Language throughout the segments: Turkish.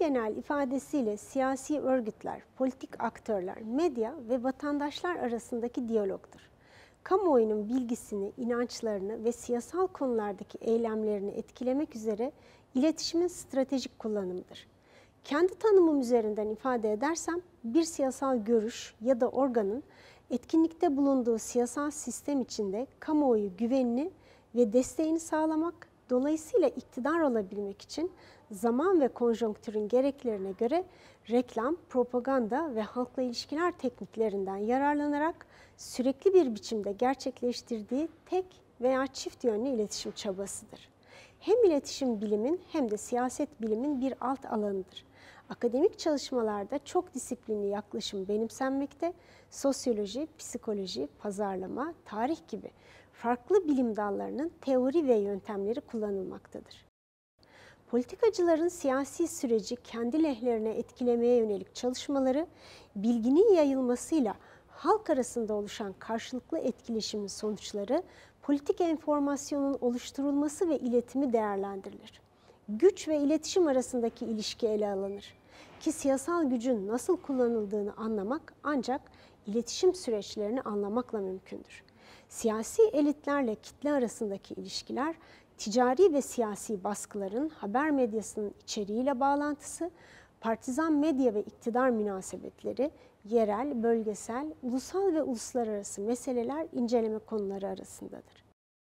genel ifadesiyle siyasi örgütler, politik aktörler, medya ve vatandaşlar arasındaki diyalogdur. Kamuoyunun bilgisini, inançlarını ve siyasal konulardaki eylemlerini etkilemek üzere iletişimin stratejik kullanımıdır. Kendi tanımım üzerinden ifade edersem, bir siyasal görüş ya da organın etkinlikte bulunduğu siyasal sistem içinde kamuoyu güvenini ve desteğini sağlamak, dolayısıyla iktidar olabilmek için zaman ve konjonktürün gereklerine göre reklam, propaganda ve halkla ilişkiler tekniklerinden yararlanarak sürekli bir biçimde gerçekleştirdiği tek veya çift yönlü iletişim çabasıdır. Hem iletişim bilimin hem de siyaset bilimin bir alt alanıdır. Akademik çalışmalarda çok disiplinli yaklaşım benimsenmekte, sosyoloji, psikoloji, pazarlama, tarih gibi farklı bilim dallarının teori ve yöntemleri kullanılmaktadır. Politikacıların siyasi süreci kendi lehlerine etkilemeye yönelik çalışmaları, bilginin yayılmasıyla halk arasında oluşan karşılıklı etkileşimin sonuçları, politik enformasyonun oluşturulması ve iletimi değerlendirilir. Güç ve iletişim arasındaki ilişki ele alınır. Ki siyasal gücün nasıl kullanıldığını anlamak ancak iletişim süreçlerini anlamakla mümkündür. Siyasi elitlerle kitle arasındaki ilişkiler, ticari ve siyasi baskıların haber medyasının içeriğiyle bağlantısı, partizan medya ve iktidar münasebetleri, yerel, bölgesel, ulusal ve uluslararası meseleler inceleme konuları arasındadır.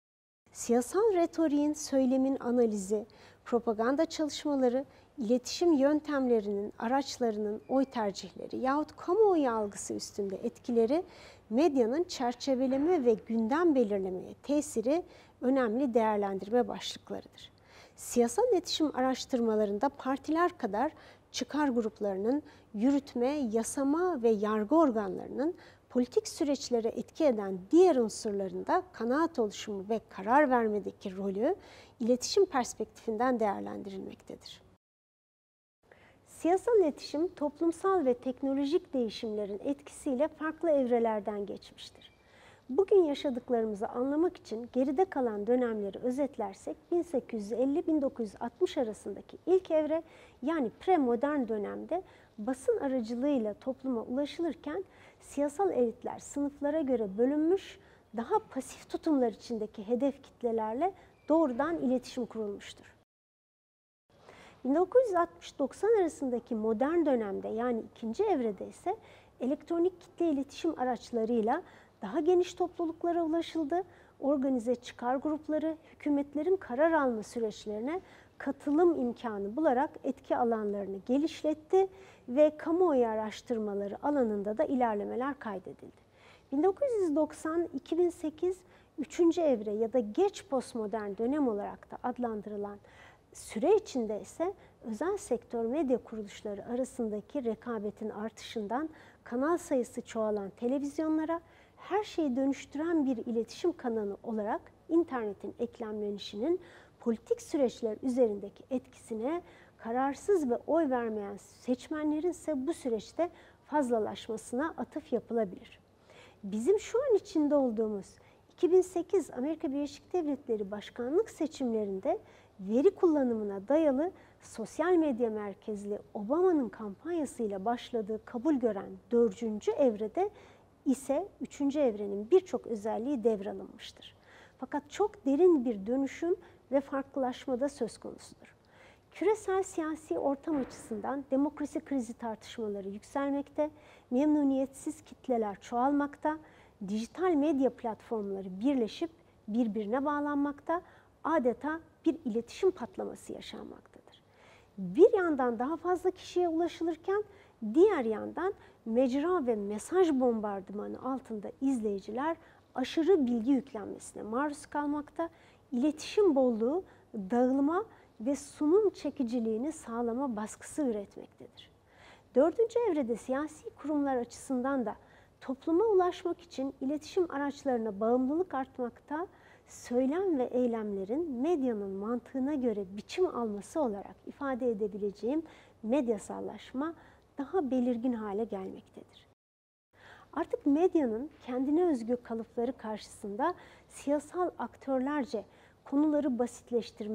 Siyasal retoriğin, söylemin analizi, propaganda çalışmaları, iletişim yöntemlerinin, araçlarının oy tercihleri yahut kamuoyu algısı üstünde etkileri, medyanın çerçeveleme ve gündem belirlemeye tesiri önemli değerlendirme başlıklarıdır. Siyasal iletişim araştırmalarında partiler kadar çıkar gruplarının, yürütme, yasama ve yargı organlarının politik süreçlere etki eden diğer unsurlarında kanaat oluşumu ve karar vermedeki rolü iletişim perspektifinden değerlendirilmektedir. Siyasal iletişim, toplumsal ve teknolojik değişimlerin etkisiyle farklı evrelerden geçmiştir. Bugün yaşadıklarımızı anlamak için geride kalan dönemleri özetlersek 1850-1960 arasındaki ilk evre, yani premodern dönemde basın aracılığıyla topluma ulaşılırken siyasal elitler sınıflara göre bölünmüş, daha pasif tutumlar içindeki hedef kitlelerle doğrudan iletişim kurulmuştur. 1960-90 arasındaki modern dönemde, yani ikinci evrede ise elektronik kitle iletişim araçlarıyla daha geniş topluluklara ulaşıldı, organize çıkar grupları hükümetlerin karar alma süreçlerine katılım imkanı bularak etki alanlarını genişletti ve kamuoyu araştırmaları alanında da ilerlemeler kaydedildi. 1990-2008 üçüncü evre ya da geç postmodern dönem olarak da adlandırılan süre içinde ise özel sektör medya kuruluşları arasındaki rekabetin artışından kanal sayısı çoğalan televizyonlara, her şeyi dönüştüren bir iletişim kanalı olarak internetin eklemlenişinin politik süreçler üzerindeki etkisine kararsız ve oy vermeyen seçmenlerin ise bu süreçte fazlalaşmasına atıf yapılabilir. Bizim şu an içinde olduğumuz 2008 Amerika Birleşik Devletleri başkanlık seçimlerinde veri kullanımına dayalı sosyal medya merkezli Obama'nın kampanyasıyla başladığı kabul gören 4. evrede ise 3. evrenin birçok özelliği devralınmıştır. Fakat çok derin bir dönüşüm ve farklılaşma da söz konusudur. Küresel siyasi ortam açısından demokrasi krizi tartışmaları yükselmekte, memnuniyetsiz kitleler çoğalmakta, dijital medya platformları birleşip birbirine bağlanmakta, adeta bir iletişim patlaması yaşanmaktadır. Bir yandan daha fazla kişiye ulaşılırken diğer yandan mecra ve mesaj bombardımanı altında izleyiciler aşırı bilgi yüklenmesine maruz kalmakta, iletişim bolluğu, dağılma ve sunum çekiciliğini sağlama baskısı üretmektedir. 4. evrede siyasi kurumlar açısından da topluma ulaşmak için iletişim araçlarına bağımlılık artmakta, söylem ve eylemlerin medyanın mantığına göre biçim alması olarak ifade edebileceğim medyasallaşma daha belirgin hale gelmektedir. Artık medyanın kendine özgü kalıpları karşısında siyasal aktörlerce konuları basitleştirme,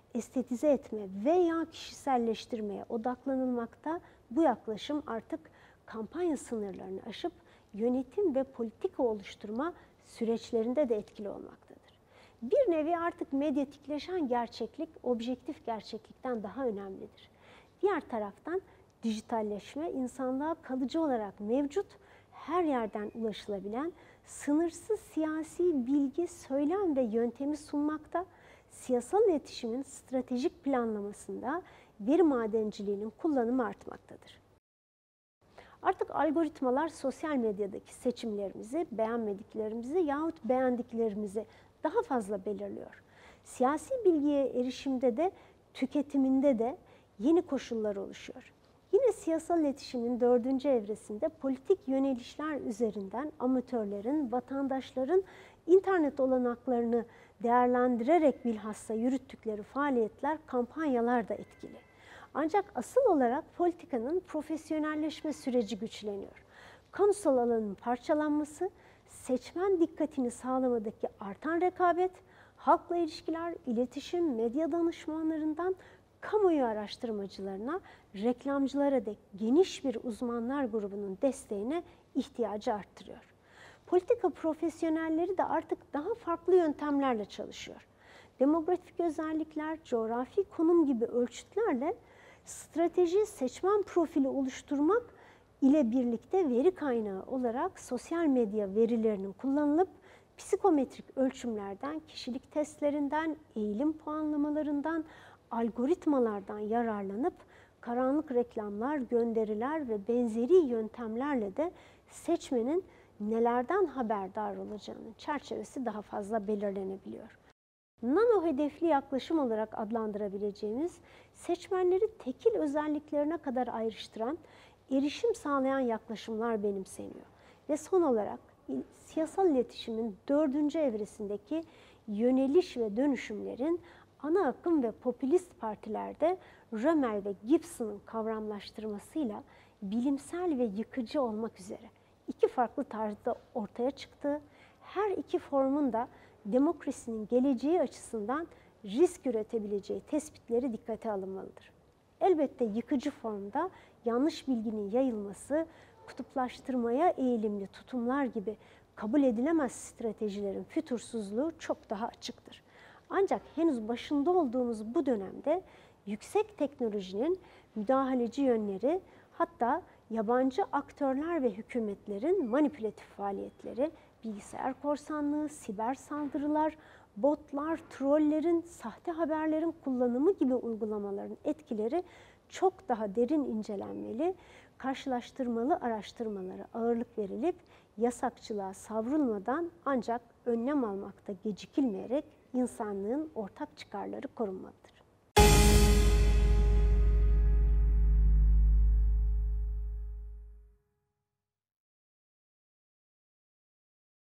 estetize etme veya kişiselleştirmeye odaklanılmakta, bu yaklaşım artık kampanya sınırlarını aşıp yönetim ve politika oluşturma süreçlerinde de etkili olmaktadır. Bir nevi artık medyatikleşen gerçeklik, objektif gerçeklikten daha önemlidir. Diğer taraftan dijitalleşme, insanlığa kalıcı olarak mevcut, her yerden ulaşılabilen sınırsız siyasi bilgi, söylem ve yöntemi sunmakta, siyasal iletişimin stratejik planlamasında veri madenciliğinin kullanımı artmaktadır. Artık algoritmalar sosyal medyadaki seçimlerimizi, beğenmediklerimizi yahut beğendiklerimizi daha fazla belirliyor. Siyasi bilgiye erişimde de, tüketiminde de yeni koşullar oluşuyor. Yine siyasal iletişimin 4. evresinde politik yönelişler üzerinden amatörlerin, vatandaşların internet olanaklarını değerlendirerek bilhassa yürüttükleri faaliyetler, kampanyalar da etkili. Ancak asıl olarak politikanın profesyonelleşme süreci güçleniyor. Kamusal alanın parçalanması, seçmen dikkatini sağlamadaki artan rekabet, halkla ilişkiler, iletişim, medya danışmanlarından kamuoyu araştırmacılarına, reklamcılara dek geniş bir uzmanlar grubunun desteğine ihtiyacı arttırıyor. Politika profesyonelleri de artık daha farklı yöntemlerle çalışıyor. Demografik özellikler, coğrafi konum gibi ölçütlerle strateji, seçmen profili oluşturmak ile birlikte veri kaynağı olarak sosyal medya verilerinin kullanılıp psikometrik ölçümlerden, kişilik testlerinden, eğilim puanlamalarından, algoritmalardan yararlanıp karanlık reklamlar, gönderiler ve benzeri yöntemlerle de seçmenin nelerden haberdar olacağının çerçevesi daha fazla belirlenebiliyor. Nano hedefli yaklaşım olarak adlandırabileceğimiz, seçmenleri tekil özelliklerine kadar ayrıştıran, erişim sağlayan yaklaşımlar benimseniyor. Ve son olarak siyasal iletişimin 4. evresindeki yöneliş ve dönüşümlerin ana akım ve popülist partilerde Römer ve Gibson'ın kavramlaştırmasıyla bilimsel ve yıkıcı olmak üzere iki farklı tarzda ortaya çıktığı, her iki formun da demokrasinin geleceği açısından risk üretebileceği tespitleri dikkate alınmalıdır. Elbette yıkıcı formda yanlış bilginin yayılması, kutuplaştırmaya eğilimli tutumlar gibi kabul edilemez stratejilerin fütursuzluğu çok daha açıktır. Ancak henüz başında olduğumuz bu dönemde yüksek teknolojinin müdahaleci yönleri, hatta yabancı aktörler ve hükümetlerin manipülatif faaliyetleri, bilgisayar korsanlığı, siber saldırılar, botlar, trollerin, sahte haberlerin kullanımı gibi uygulamaların etkileri çok daha derin incelenmeli, karşılaştırmalı araştırmalara ağırlık verilip yasakçılığa savrulmadan ancak önlem almakta gecikilmeyerek insanlığın ortak çıkarları korunmalıdır.